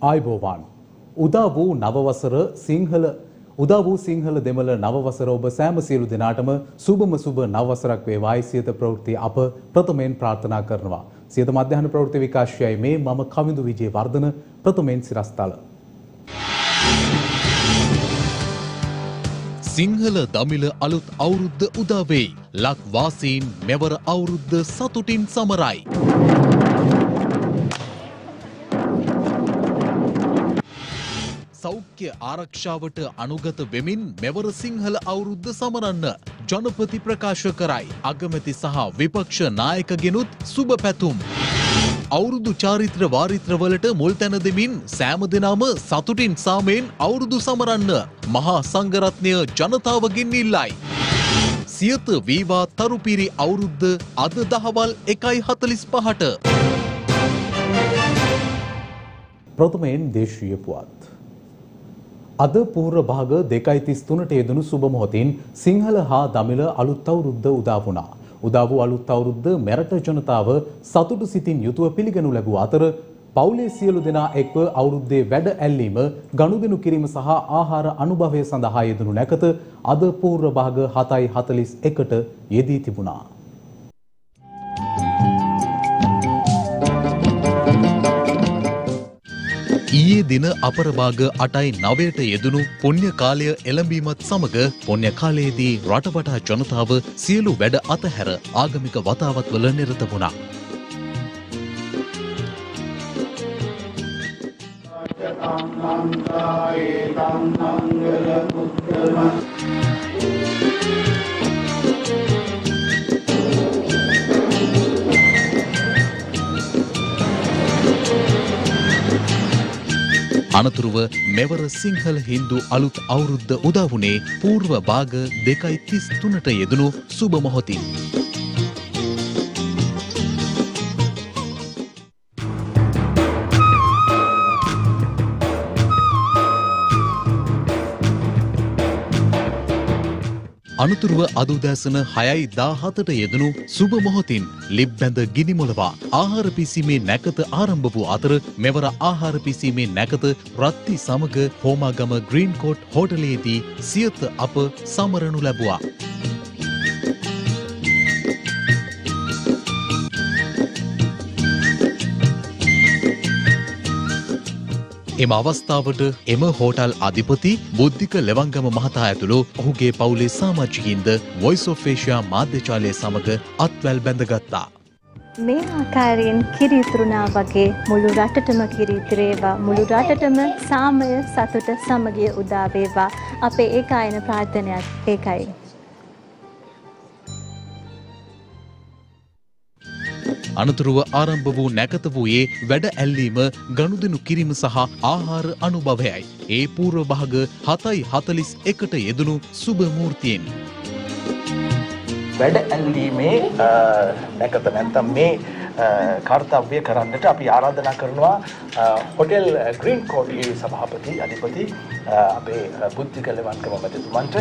ආයුබෝවන් උදා වූ සිංහල දෙමළ නව වසර ඔබ සෑම සියලු දෙනාටම සුබම සුබ නව වසරක් වේවායි සියත ප්‍රවෘත්ති අප ප්‍රථමයෙන් ප්‍රාර්ථනා කරනවා. සියත මධ්‍යහන ප්‍රවෘත්ති විකාශයයි මේ මම කවිඳු විජේවර්ධන ප්‍රථමයෙන් සිරස්තල. සිංහල දමිළ අලුත් අවුරුද්ද උදා වෙයි. ලක් වාසීන් මෙවර අවුරුද්ද සතුටින් සමරයි. සෞඛ්‍ය ආරක්ෂාවට අනුගත වෙමින් මෙවර සිංහල අවුරුද්ද සමරන්න ජනපති ප්‍රකාශ කරයි. අගමැති සහ විපක්ෂ නායකගෙනුත් සුබ පැතුම්. අවුරුදු චාරිත්‍ර වාරිත්‍රවලට මුල් තැන දෙමින් සෑම දිනම සතුටින් සාමයෙන් අවුරුදු සමරන්න මහා සංඝරත්නය ජනතාවගෙන් ඉල්ලයි. සියත වීවා තරුපිරි අවුරුද්ද අද දහවල් 1:45ට. ප්‍රථමයෙන් දේශීය පුවත්. අද පූර්ව භාග 2:33ට යෙදුණු සුබ මොහොතින් සිංහල හා දමිළ අලුත් අවුරුද්ද උදා වුණා. උදා වූ අලුත් අවුරුද්ද මෙරට ජනතාව සතුටු සිතින් යුතුව පිළිගනු ලැබුව අතර පවුලේ සියලු දෙනා එක්ව අවුරුද්දේ වැඩ ඇල්ලීම ගනුදෙනු කිරීම සහ ආහාර අනුභවය සඳහා යෙදුණු නැකත අද පූර්ව භාග 7:41ට යෙදී තිබුණා. ඊයේ දින අපරභාග 8:09ට යෙදුණු පුණ්‍ය කාලය එළඹීමත් සමග පුණ්‍ය කාලයේදී රටවටා ජනතාව සියලු වැඩ අතහැර ආගමික වතාවත්වල නිරත වුණා. අනතුරුව මෙවර සිංහල හින්දු අලුත් අවුරුද්ද උදා වුණේ පූර්ව භාග 2:33ට යෙදුණු සුබ මොහොතින්. අනතුරුව අද උදෑසන 6:17ට යෙදුණු සුබ මොහොතින් ලිප් බැඳ ගිනි මොලවා ආහාර පිසීමේ නැකත ආරම්භ වූ අතර මෙවර ආහාර පිසීමේ නැකත රත්ති සමග හෝමාගම ග්‍රීන් කෝට් හෝටලයේදී සියත අප සමරනු ලැබුවා. එම අවස්ථාවට එම හෝටල් අධිපති බුද්ධික ලෙවංගම මහතා ඇතුළු ඔහුගේ පවුලේ සමාජිකින්ද වොයිස් ඔෆ් ඒෂියා මාධ්‍යජාලය සමග අත්වැල් බැඳගත්තා. මේ ආකාරයෙන් කිරි ඉතුරුනා වගේ මුළු රටටම කිරි ඉතිරේවා, මුළු රටටම සාමය සතුට සමගිය උදා වේවා. අපේ ඒකායන ප්‍රාර්ථනයක් ඒකයි. අනතුරුව ආරම්භ වූ නැකත වූයේ වැඩ ඇල්ලීම ගනුදෙනු කිරීම සහ ආහාර අනුභවයයි. ඒ පූර්ව භාග 7:41ට යෙදුණු සුබ මූර්තියෙන්. වැඩ ඇල්ලීමේ නැකත නැත්නම් මේ කාර්යය කරන්නට අපි ආරාධනා කරනවා හොටෙල් ග්‍රීන් කෝට්ගේ සභාපති අධිපති අපේ බුද්ධික ලෙවංගම මැතිතුමන්ට.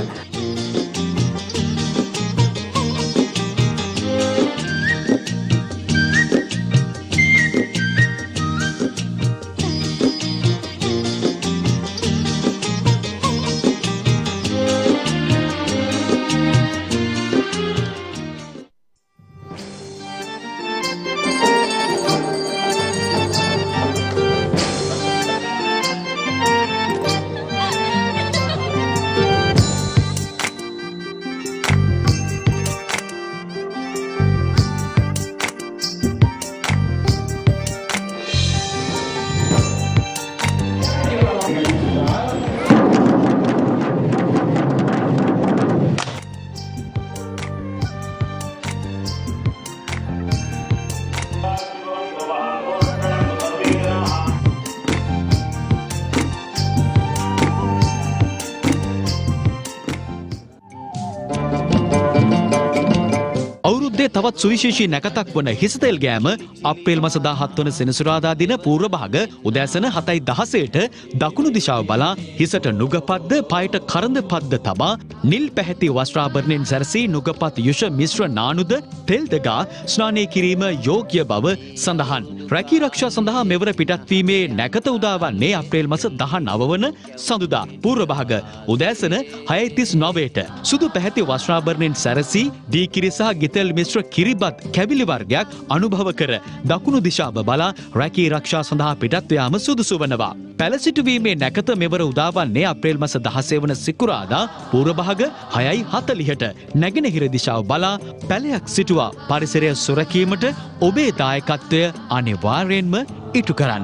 තවත් සුවිශේෂී නැකතක් වන හිසතෙල් ගෑම අප්‍රේල් මාස 17 වන සෙනසුරාදා දින පූර්ව භාග උදෑසන 7:16ට දකුණු දිශාව බලා හිසට නුගපත්ද පයට කරඳ පද්ද තබා නිල් පැහැති වස්ත්‍රාභරණයෙන් සැරසී නුගපත් යුෂ මිශ්‍ර නානුද තෙල් දගා ස්නානය කිරීම යෝග්‍ය බව සඳහන්. රැකී ආරක්ෂා සඳහා මෙවර පිටත්වීමේ නැකත උදා වන්නේ අප්‍රේල් මාස 19 වන සඳුදා පූර්ව භාග උදෑසන 6:39ට සුදු පැහැති වස්ත්‍රාභරණෙන් සැරසී දී කිරි සහ ගිතෙල් මිශ්‍ර කිරිබත් කැවිලි වර්ගයක් අනුභව කර දකුණු දිශාව බලා රැකී ආරක්ෂා සඳහා පිටත් යාම සුදුසු වනවා. පැල සිටුවීමේ නැකත මෙවර උදා වන්නේ අප්‍රේල් මාස 16 වන සිකුරාදා පූර්ව භාග 6:40ට නැගෙනහිර දිශාව බලා පැලයක් සිටුවා පරිසරය සුරැකීමට ඔබේ දායකත්වය අනිවාර්යෙන්ම ඉටු කරන්න.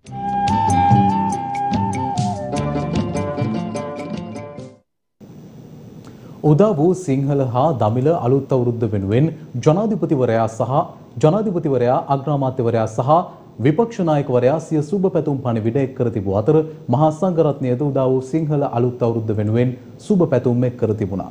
උදා වූ සිංහල හා දමිළ අලුත් අවුරුද්ද වෙනුවෙන් ජනාධිපතිවරයා අග්‍රාමාත්‍යවරයා සහ විපක්ෂ නායකවරයා සිය සුබ පැතුම් පණිවිඩ එක් කර තිබූ අතර මහා සංඝරත්නයද උදා වූ සිංහල අලුත් අවුරුද්ද වෙනුවෙන් සුබ පැතුම් එක් කර තිබුණා.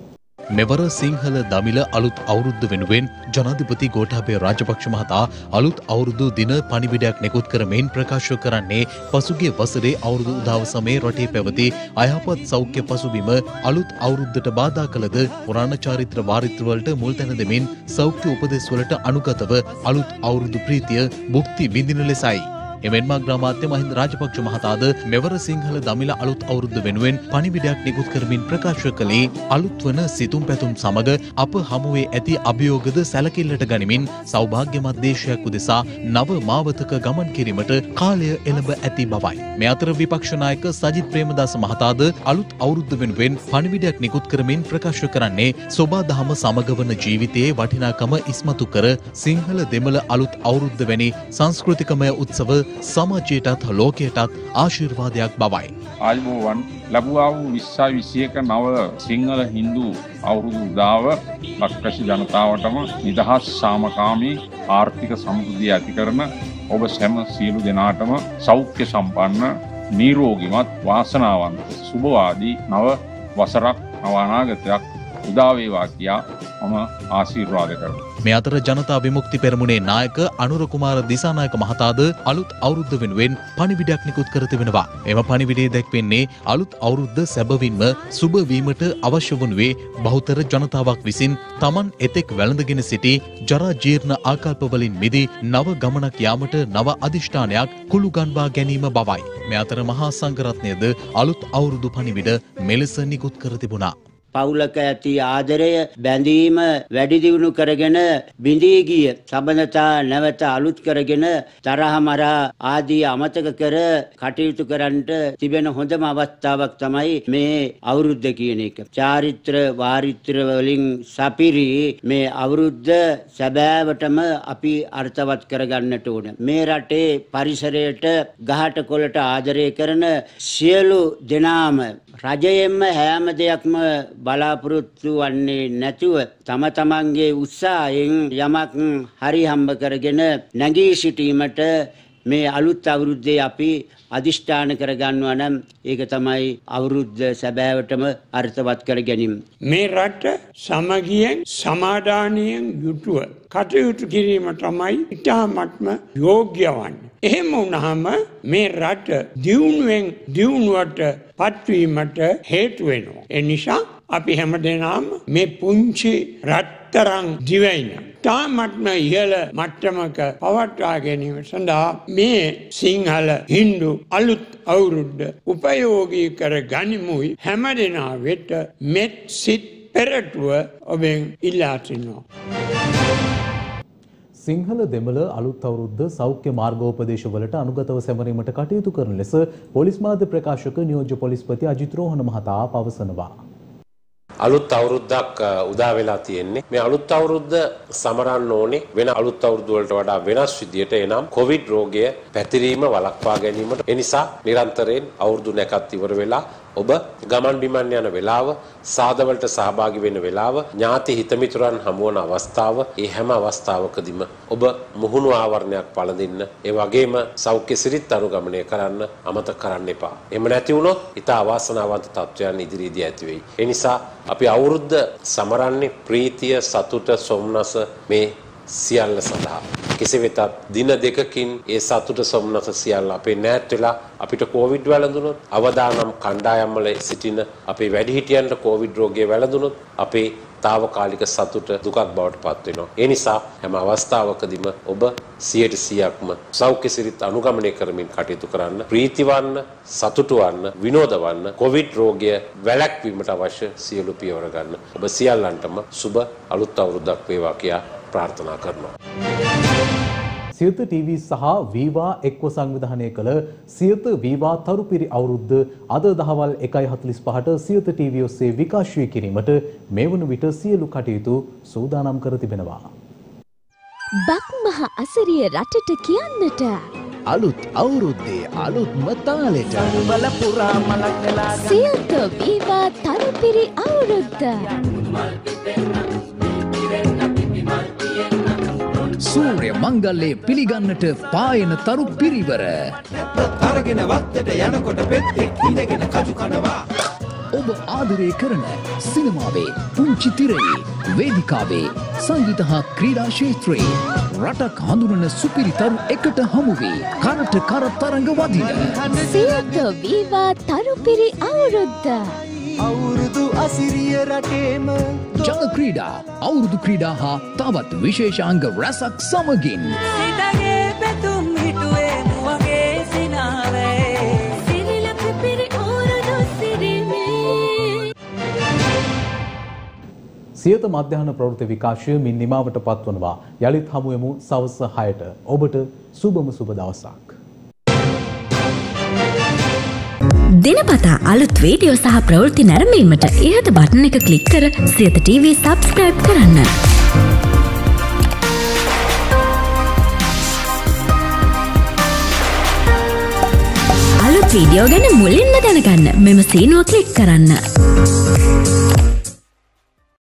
මෙවර සිංහල දමිළ අලුත් අවුරුද්ද වෙනුවෙන් ජනාධිපති ගෝඨාභය රාජපක්ෂ මහතා අලුත් අවුරුදු දින පණිවිඩයක් නිකුත් කරමින් ප්‍රකාශ කරන්නේ පසුගිය වසරේ අවුරුදු උදාව සමයේ රටේ පැවති අයහපත් සෞඛ්‍ය පසුබිම අලුත් අවුරුද්දට බාධා කළද පුරාණ චාරිත්‍ර වාරිත්‍රවලට මුල් තැන දෙමින් සෞඛ්‍ය උපදෙස්වලට අනුගතව අලුත් අවුරුදු ප්‍රීතිය භුක්ති විඳින ලෙසයි. එමෙන්ම අග්‍රාමාත්‍ය මහින්ද රාජපක්ෂ මහතාද මෙවර සිංහල දමිළ අලුත් අවුරුද්ද වෙනුවෙන් පණිවිඩයක් නිකුත් කරමින් ප්‍රකාශ කළේ අලුත් වන සිතුම් පැතුම් සමග අප හමුවේ ඇති අභියෝගද සැලකිල්ලට ගනිමින් සෞභාග්‍යමත් දේශයක් උදෙසා නව මාවතක ගමන් කිරීමට කාලය එළඹ ඇති බවයි. මේ අතර විපක්ෂ නායක සජිත් ප්‍රේමදාස මහතාද අලුත් අවුරුද්ද වෙනුවෙන් පණිවිඩයක් නිකුත් කරමින් ප්‍රකාශ කරන්නේ සෝබා දහම සමග වන ජීවිතයේ වටිනාකම ඉස්මතු කර සිංහල දෙමළ අලුත් අවුරුද්ද වැනි සංස්කෘතිකමය උත්සව සමාජයටත් ලෝකයටත් ආශිර්වාදයක් බවයි. ආයුබෝවන් ලැබුවා වූ 2021 නව සිංහල හින්දු අවුරුදු උදාව ලක්වැසි ජනතාවටම නිදහස් සාමකාමී ආර්ථික සමෘද්ධිය ඇති කරන ඔබ සැම සියලු දෙනාටම සෞඛ්‍ය සම්පන්න නිරෝගීමත් වාසනාවන්ත සුබවාදී නව වසරක් නව අනාගතයක් උදා වේවා කියා මම ආශිර්වාද කරනවා. මේ අතර ජනතා විමුක්ති පෙරමුණේ නායක අනුර කුමාර දිසානායක මහතාද අලුත් අවුරුද්ද වෙනුවෙන් පණිවිඩයක් නිකුත් කර තිබෙනවා. එම පණිවිඩයේ දැක්වෙන්නේ අලුත් අවුරුද්ද සැබවින්ම සුබ වීමට අවශ්‍ය වනුයේ බහුතර ජනතාවක් විසින් Taman එතෙක් වැළඳගෙන සිටි ජරා ජීර්ණ ආකල්ප වලින් මිදී නව ගමනක් යාමට නව අධිෂ්ඨානයක් කුළු ගන්වා ගැනීම බවයි. මේ අතර මහා සංඝරත්නයද අලුත් අවුරුදු පණිවිඩ මෙලෙස නිකුත් කර තිබුණා. පවුලක ඇති ආදරය බැඳීම වැඩි දියුණු කරගෙන බිඳී ගිය සබඳතා නැවත අලුත් කරගෙන තරහ මරා ආදී අමතක කර කටයුතු කරන්නට තිබෙන හොඳම අවස්ථාවක් තමයි මේ අවුරුද්ද කියන එක. චාරිත්‍ර වාරිත්‍ර වලින් සපිරි මේ අවුරුද්ද සැබෑවටම අපි අර්ථවත් කරගන්නට ඕන. මේ රටේ පරිසරයට ගහට කොළට ආදරය කරන සියලු දෙනාම රජයෙන්ම හැම දෙයක්ම බලාපොරොත්තු වන්නේ නැතුව තම තමන්ගේ උත්සාහයෙන් යමක් හරි හම්බ කරගෙන නැගී සිටීමට මේ අලුත් අවුරුද්දේ අපි අදිෂ්ඨාන කරගන්නවා නම් ඒක තමයි අවුරුද්ද සැබෑවටම අර්ථවත් කර ගැනීම. මේ රට සමගියෙන් සමාදානයෙන් යුතුව කටයුතු කිරීම තමයි ඉතාමත්ම යෝග්‍ය වන්නේ. එහෙම වුණාම මේ රට දියුණුවෙන් දියුණුවට පත්වීමට හේතු වෙනවා. ඒ නිසා අපි හැමදෙනාම මේ පුංචි රත්තරන් දිවයින තාමත්ම ඉහළ මට්ටමක පවත්වා ගැනීම සඳහා මේ සිංහල හින්දු අලුත් අවුරුද්ද උපයෝගී කර ගනිමුයි හැමදෙනා වෙත මෙත් සිත් පෙරටුව ඔබෙන් ඉල්ලා සිටිනවා. සිංහල දෙමළ අලුත් අවුරුද්ද සෞඛ්‍ය මාර්ගෝපදේශවලට අනුගතව සැමරීමට කටයුතු කරන ලෙස පොලිස් මාධ්‍ය ප්‍රකාශක නියෝජ්‍ය පොලිස්පති අජිත් රෝහණ මහතා පවසනවා. අලුත් අවුරුද්දක් උදා වෙලා තියෙන්නේ. මේ අලුත් අවුරුද්ද සමරන්න ඕනේ වෙන අලුත් අවුරුදු වලට වඩා වෙනස් විදියට. එනම් කොවිඩ් රෝගය පැතිරීම වළක්වා ගැනීමට. ඒ නිසා නිරන්තරයෙන් අවුරුදු නැකත් ඉවර වෙලා ඔබ ගමන් බිමන් යන වෙලාව, සාදවලට සහභාගී වෙන වෙලාව, ඥාති හිතමිතුරන් හමු වන අවස්ථාව, ඒ හැම අවස්ථාවකදීම ඔබ මුහුණු ආවරණයක් පළඳින්න, ඒ වගේම සෞඛ්‍ය සිරිත් අනුගමනය කරන්න අමතක කරන්න එපා. එහෙම නැති වුණොත් ඊට අවාසනාවන්ත තත්ත්වයන් ඉදිරියේදී ඇති වෙයි. ඒ නිසා අපි අවුරුද්ද සමරන්නේ ප්‍රීතිය, සතුට, සොම්නස මේ සියල්ල සඳහා. කෙසේ වෙතත් දින දෙකකින් ඒ සතුට සොම්නස සියල්ල අපේ නැත් වෙලා අපිට කොවිඩ් වැළඳුනොත්, අවදානම් කණ්ඩායම් වල සිටින අපේ වැඩිහිටියන්ට කොවිඩ් රෝගය වැළඳුනොත් අපේ తాවකාලික සතුට දුකක් බවට පත් වෙනවා. ඒ නිසා හැම අවස්ථාවකදීම ඔබ 100%ක්ම සෞඛ්‍ය සිරිත් අනුගමනය කරමින් කටයුතු කරන්න, ප්‍රීතිවන්න, සතුටු වන්න, විනෝදවන්න, කොවිඩ් රෝගය වැළැක්වීමට අවශ්‍ය සියලු පියවර ගන්න. ඔබ සියල්ලන්ටම සුබ අලුත් අවුරුද්දක් වේවා කියා ප්‍රාර්ථනා කරනවා. සියත TV සහ වීවා එක්ව සංවිධානය කළ සියත වීවා තරුපිරි අවුරුද්ද අද දහවල් 1:45ට සියත TV ඔස්සේ විකාශය කිරීමට මේ වන විට සියලු කටයුතු සූදානම් කර තිබෙනවා. බක්මහ අසරිය රටට කියන්නට අලුත් අවුරුද්දේ අලුත්ම තාලෙට බල පුරා මලක් නෙලා සියත වීවා තරුපිරි අවුරුද්ද සූර්ය මංගල්‍යය පිළිගන්නට පායන තරු පිරිවර අරගෙන වත්තට යනකොට පෙත්තෙක් ඉඳගෙන කජු කනවා. ඔබ ආදරය කරන සිනමාවේ පුංචි තිරයේ වේදිකාවේ සංගීත හා ක්‍රීඩා ක්ෂේත්‍රයේ රටක් හඳුනන සුපිරිතරු එකට හමු වී කරට කර තරඟ වදින සියත වීවා තරුපිරි අවුරුද්ද අවුරුදු අසිරිය රටේම ජන ක්‍රීඩා අවුරුදු ක්‍රීඩා හා තවත් විශේෂාංග රැසක් සමගින් සිතගේ පැතුම් හිටුවේ මුවගේ සිනාවේ සිරිලක පිරි අවුරුදු සිරිමේ සියත මධ්‍යහන ප්‍රවෘත්ති විකාශය මින් නිමාවට පත්වනවා. යළිත් හමුවෙමු සවස් 6ට. ඔබට සුබම සුබ දවසක්. දිනපතා අලුත් වීඩියෝ සහ ප්‍රවෘත්ති නැරඹීමට ඉහත බටන් එක ක්ලික් කර සියත TV සබ්ස්ක්‍රයිබ් කරන්න. අලුත් වීඩියෝ ගැන මුලින්ම දැනගන්න මෙම සීනුව ක්ලික් කරන්න.